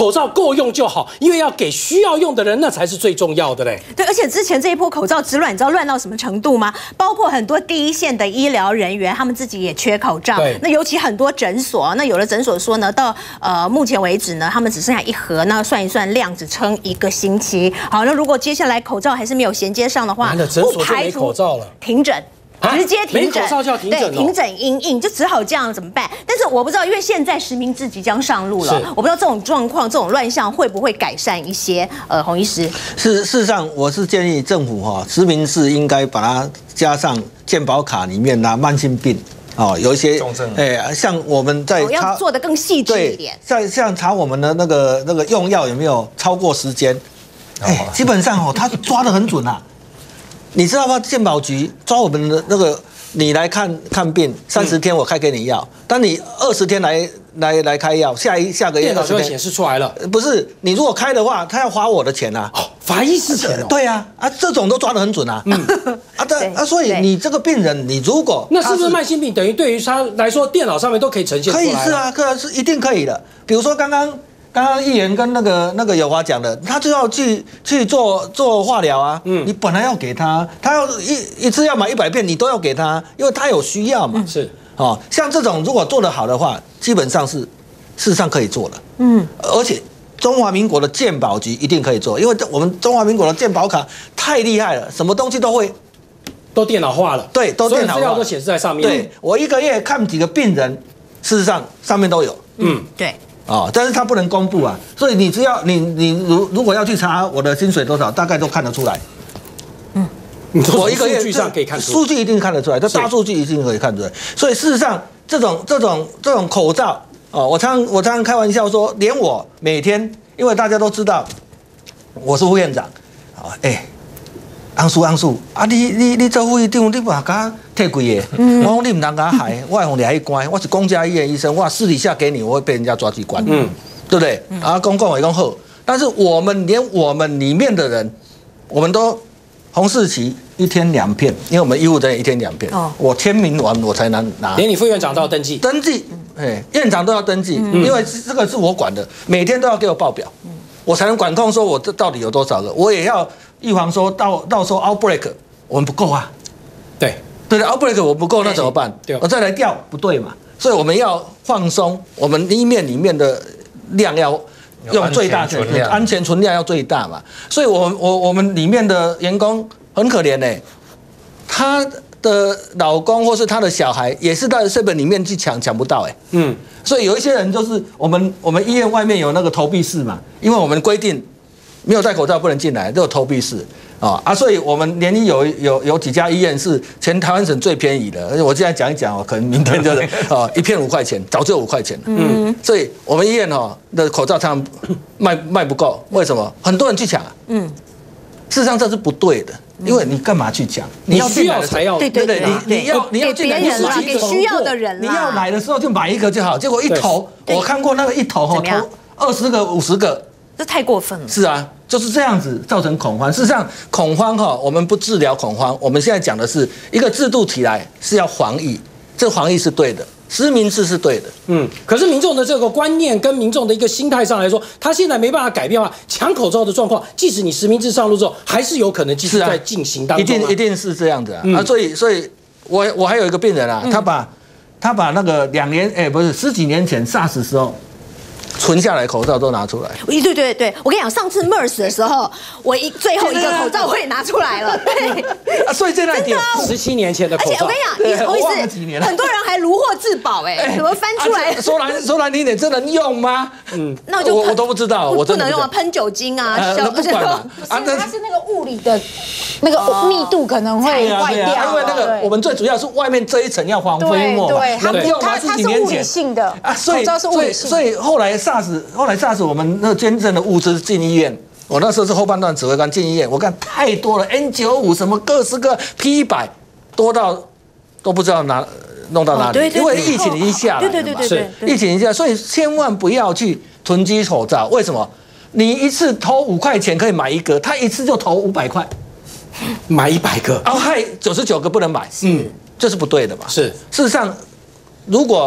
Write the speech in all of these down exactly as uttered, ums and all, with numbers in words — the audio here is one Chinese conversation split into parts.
口罩够用就好，因为要给需要用的人，那才是最重要的嘞。 对，而且之前这一波口罩之乱，你知道乱到什么程度吗？包括很多第一线的医疗人员，他们自己也缺口罩。那尤其很多诊所，那有的诊所说呢，到呃目前为止呢，他们只剩下一盒，那算一算量，只撑一个星期。好，那如果接下来口罩还是没有衔接上的话， 不排除口罩了， 停诊。 直接停诊， 没口罩就要停诊， 对，停诊因应就只好这样怎么办？但是我不知道，因为现在实名制即将上路了，我不知道这种状况、这种乱象会不会改善一些。呃，洪医师， 事事实上，我是建议政府哈、哦，实名制应该把它加上健保卡里面啦，慢性病哦，有一些重症，哎，像我们在、 哦、要做得更细致一点， 像像查我们的那个那个用药有没有超过时间，哎，基本上哦，他抓得很准啊。 你知道吗？健保局抓我们的那个，你来看看病，三十天我开给你药，当你二十天来来来开药，下一下个月电脑就会显示出来了。 不是，你如果开的话，他要花我的钱啊， 哦，罚医师钱哦。 对啊，啊，这种都抓得很准啊。嗯，啊，对啊，所以你这个病人，你如果那是不是慢性病，等于对于他来说，电脑上面都可以呈现出来？ 可以是啊，可是一定可以的。比如说刚刚。 刚刚议员跟那个那个友华讲的，他就要去去做做化疗啊。嗯，你本来要给他，他要一一次要买一百片，你都要给他，因为他有需要嘛。 是， 哦，像这种如果做得好的话，基本上是事实上可以做的。嗯，而且中华民国的健保局一定可以做，因为我们中华民国的健保卡太厉害了，什么东西都会都电脑化了。 对，都电脑化， 所有资料都显示在上面。 对，我一个月看几个病人，事实上上面都有。 嗯，对。 哦，但是他不能公布啊，所以你只要你你如如果要去查我的薪水多少，大概都看得出来。 嗯，我一个月数据上可以看出， 数据一定看得出来，这大数据一定可以看出来。所以事实上，这种这种这种口罩哦，我常我常常开玩笑说，连我每天，因为大家都知道我是副院长啊，哎、欸。 安叔，安叔，啊！你你你做副院长，你嘛甲摕贵的，我讲你唔通甲害，我会互抓去关。我是公家医院医生，我私底下给你，我会被人家抓去关，嗯，对不对？啊，公共也讲好，但是我们连我们里面的人，我们都洪世奇一天两片，因为我们医务人员一天两片，哦，我签名完我才能拿。 连你副院长都要登记， 登记，哎，院长都要登记，因为这个是我管的，每天都要给我报表，我才能管控说我这到底有多少个，我也要。 预防说到到时候 outbreak 我们不够啊， 对对的 outbreak 我不够那怎么办？ 对， 我再来调不对嘛，所以我们要放松，我们医院里面的量要用最大的安全存量要最大嘛，所以我我我们里面的员工很可怜呢、欸，他的老公或是他的小孩也是到seven里面去抢抢不到哎、欸，嗯，所以有一些人就是我们我们医院外面有那个投币式嘛，因为我们规定。 没有戴口罩不能进来，都有投币式啊啊！所以我们联医有有有几家医院是全台湾省最便宜的，而且我现在讲一讲哦，可能明天就是啊一片五块钱，早就五块钱了。嗯，所以我们医院哦的口罩常常卖卖不够，为什么？很多人去抢。嗯，事实上这是不对的，因为你干嘛去抢？ 你要需要才要， 对对对， 你你要你要进来给别人啦，给需要的人你要来的时候就买一个就好，结果一投，我看过那个一投哈投二十个五十个。 这太过分了。 是啊，就是这样子造成恐慌。事实上，恐慌哈，我们不治疗恐慌，我们现在讲的是一个制度起来是要防疫，这防疫是对的，实名制是对的。 嗯，可是民众的这个观念跟民众的一个心态上来说，他现在没办法改变的话，抢口罩的状况，即使你实名制上路之后，还是有可能继续在进行当中、啊。 一定一定是这样子啊！嗯、啊，所以所以我我还有一个病人啊，他把、嗯、他把那个两年哎、欸、不是十几年前 SARS 时候。 存下来口罩都拿出来， 对对对对，我跟你讲，上次 MERS 的时候，我一最后一个口罩我也拿出来了，对， 啊，所以现在有十七年前的口罩， 而且我跟你讲，你不好意思，很多人还如获至宝，哎，怎么翻出来？ 说难说难听点，这能用吗？嗯， 那我就我我都不知道，我不能用啊，喷酒精啊， 不管嘛， 啊，它是那个物理的那个密度可能会坏掉， 因为那个我们最主要是外面这一层要防飞沫嘛， 能用吗？ 它是物理性的啊，所以所以所以后来 SARS 后来。 SARS 我们那个捐赠的物资进医院，我那时候是后半段指挥官进医院，我看太多了 ，N 九十五 什么各式各 P 一百多到都不知道哪弄到哪里，因为疫情已经下来了嘛， 对对对对对，疫情已经下来，所以千万不要去囤积口罩。为什么？你一次投五块钱可以买一个，他一次就投五百块， 买一百个， 然后害九十九个不能买，嗯，这是不对的嘛。 是， 事实上，如果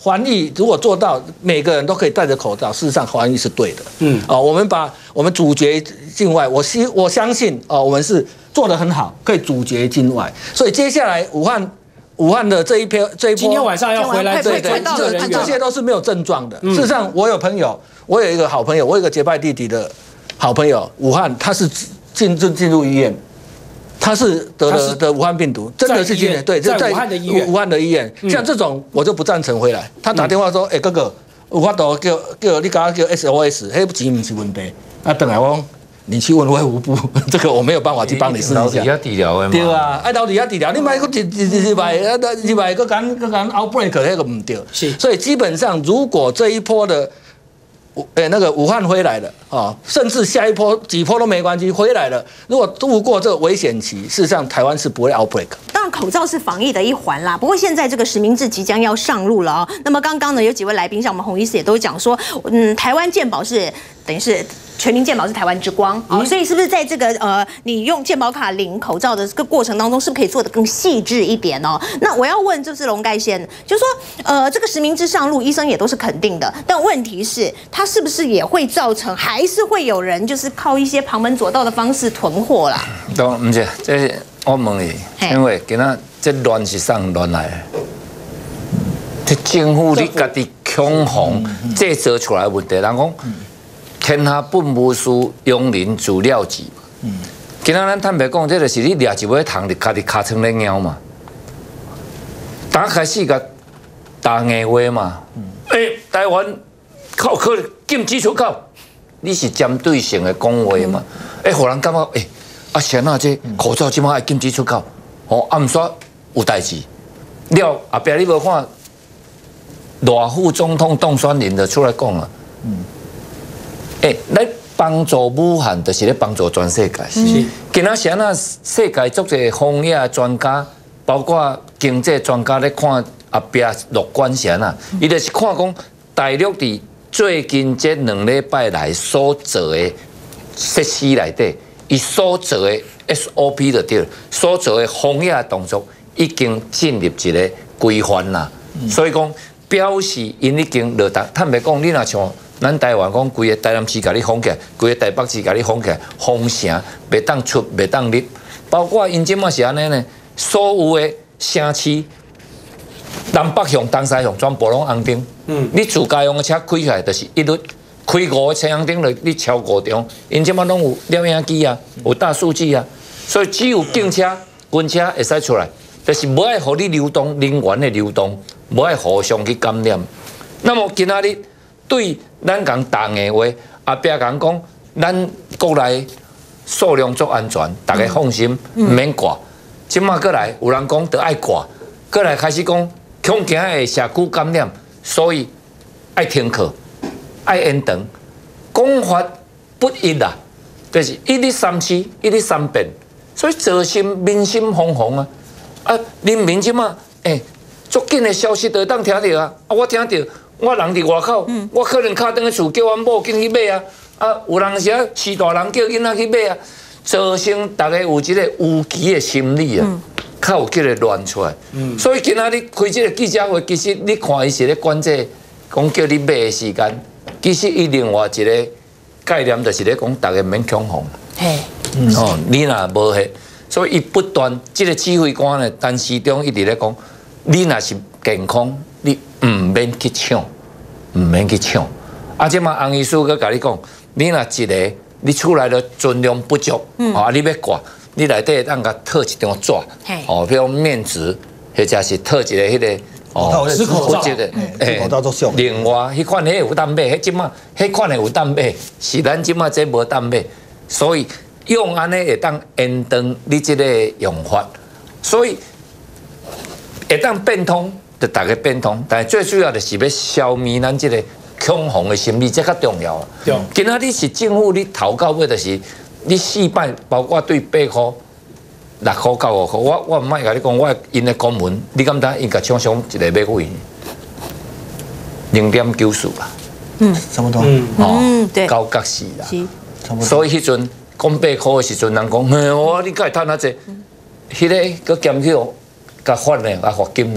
防疫如果做到每个人都可以戴着口罩，事实上防疫是对的。嗯，哦，我们把我们阻绝境外，我希我相信哦，我们是做得很好，可以阻绝境外。所以接下来武汉武汉的这一批这一波， 今天晚上要回来， 对对，这这些都是没有症状的。事实上，我有朋友，我有一个好朋友，我有一个结拜弟弟的好朋友，武汉他是进进进入医院。他是得了的武汉病毒，真的是今年对， 在武汉的医院， 武汉的医院，像这种我就不赞成回来。他打电话说：“哎，哥哥，有法度叫叫你刚刚叫 S O S， 迄钱不是问题。”啊，等来我你去问卫福部，这个我没有办法去帮你试一下。 老底下治疗的嘛。 对啊，爱老底下治疗，你买个一一一百，啊，一百个敢个敢 outbreak 那个唔对。是，所以基本上如果这一波的。诶，那个武汉回来了啊，甚至下一波几波都没关系，回来了。如果度过这个危险期，事实上台湾是不会 outbreak。 当然，口罩是防疫的一环啦。不过现在这个实名制即将要上路了哦。那么刚刚呢，有几位来宾，像我们洪医师也都讲说，嗯，台湾健保是等于是。全民健保是台湾之光哦，所以是不是在这个呃，你用健保卡领口罩的这个过程当中，是不是可以做得更细致一点哦？那我要问就是龙盖先，就是说呃，这个实名制上路，医生也都是肯定的，但问题是，它是不是也会造成，还是会有人就是靠一些旁门左道的方式囤货啦？ 都唔是，这我问你，因为今仔这乱是上乱来的，这政府你家己恐慌制造出来的问题，人讲。天下本无事，庸人自了之。嗯，今仔咱坦白讲，这就是你掠一尾虫，你家己尻川咧咬嘛。打开始个打硬话嘛。诶、欸，台湾考考禁止出口，你是针对性的讲话嘛？诶、欸，互人感觉诶，啊，现在这口罩即马爱禁止出口，哦，啊，毋煞有代志。了后壁你无看，赖副总统当选人就出来讲啊。嗯。诶，来帮助武汉，就是咧帮助全世界。是，今仔时啊，世界足侪防疫专家，包括经济专家咧看后壁乐观啥啊，伊就是看讲大陆伫最近这两礼拜来所做的设施内底，伊所做的 S O P 就对，所做的防疫动作已经进入一个规范啦。所以讲表示因已经落达，坦白讲，你若像。咱台湾讲，规个台南市甲你封起来，规个台北市甲你封起来，封城袂当出，袂当入，包括因即马是安尼呢，所有的城市，南北向、东西向全部拢红灯。嗯，你自家用的车开起来，就是一律开五个车红灯，就你超五张。因即马拢有摄影机啊，有大数据啊，所以只有警车、军车会使出来，就是无爱互你流动人员的流动，无爱互相去感染。那么今仔日。对咱讲打硬话，后壁讲讲，咱国内数量足安全，大家放心，唔免挂。即马过来，有人讲得爱挂，过来开始讲恐惊会社区感染，所以爱停课，爱延长，讲法不一啦，就是一日三次，一日三遍，所以造成民心惶惶啊！啊，人民即马诶，足紧的消息都当听到啊！啊，我听到。我人伫外口，嗯、我可能敲转去厝，叫阮某紧去买啊！啊，有人是啊，饲大人叫囡仔去买啊，造成大家有一个无期的心理啊，较、嗯、有这个乱出来。嗯、所以今仔日开这个记者会，其实你看伊是咧管这讲叫你买的时间，其实伊另外一个概念就是咧讲大家免恐慌。嘿，嗯、哦，你若无迄，所以伊不断这个指挥官呢，陈时中一直咧讲，你若是健康。你唔免去抢，唔免去抢。啊，即马洪医师佮甲你讲，你若一个，你出来了尽量不足，嗯、啊，你要挂，你内底当甲套一张纸，哦，比如面纸，或者是套一个迄、那个哦，纸口罩的，诶，口罩都上。另外，迄款迄有当买，迄即马迄款的有当买，是咱即马这无当买，所以用安尼会当延长你即个用法，所以会当变通。就大家变通，但係最主要就是要消灭咱這個恐慌的心理，這較重要啊。今仔日是政府你頭到尾就是你四擺，包括對八塊、六塊、九五塊，我我唔愛甲你講，我因的公文，你敢當應該搶上一個買貴零點九四啦。嗯，差不多。哦，對，高角是啦。是。所以迄陣講八塊的時陣，人講，嘿，我你該賺啊濟，迄個個減去，甲罰呢，啊罰金呢。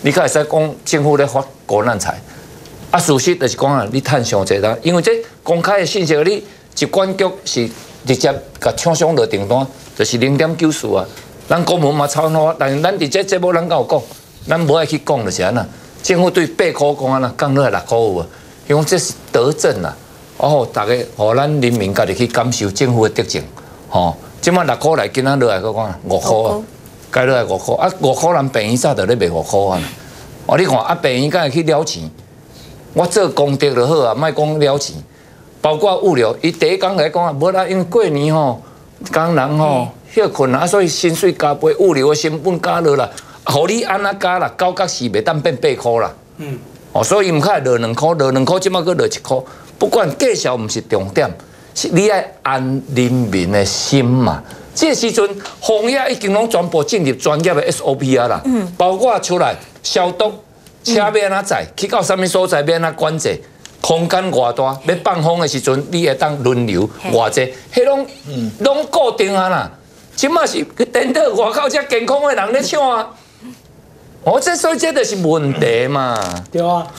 你可会使讲政府咧发国难财，啊，事实就是讲啊，你趁上济啦，因为这公开的信息，你疾管局是直接甲厂商落订单，就是零点九四啊。咱公文嘛抄喏，但是咱伫这节目咱敢有讲，咱无爱去讲就是安那。政府对八块讲安那，降落来六块有啊，因为这是德政啊。哦，大家互咱人民家己去感受政府的德政，吼。即摆六块来，今仔落来个讲五块啊，该落来五块啊，五块人病院早就咧卖五块啊。哦，你看啊，病院敢会去了钱？我做功德就好啊，莫讲了钱。包括物流，伊第一工来讲啊，无啦，因为过年吼，工人吼休困啊，所以薪水加倍，物流的成本加落啦，互你安怎加啦？九角四袂当变八块啦。嗯。哦，所以毋较落两块，落两块，即摆佫落一块。不管计数毋是重点，是你爱安人民的心嘛。这时阵，防疫已经拢全部进入专业的 S O P 啊啦，嗯，包括出来消毒，车要安怎载，去到什么所在要安怎管制，空间偌大，要放风的时阵，你会当轮流偌济，迄拢拢固定啊啦。即马是颠倒外口遮健康的人咧抢啊，哦，这所以这就是问题嘛。 对啊。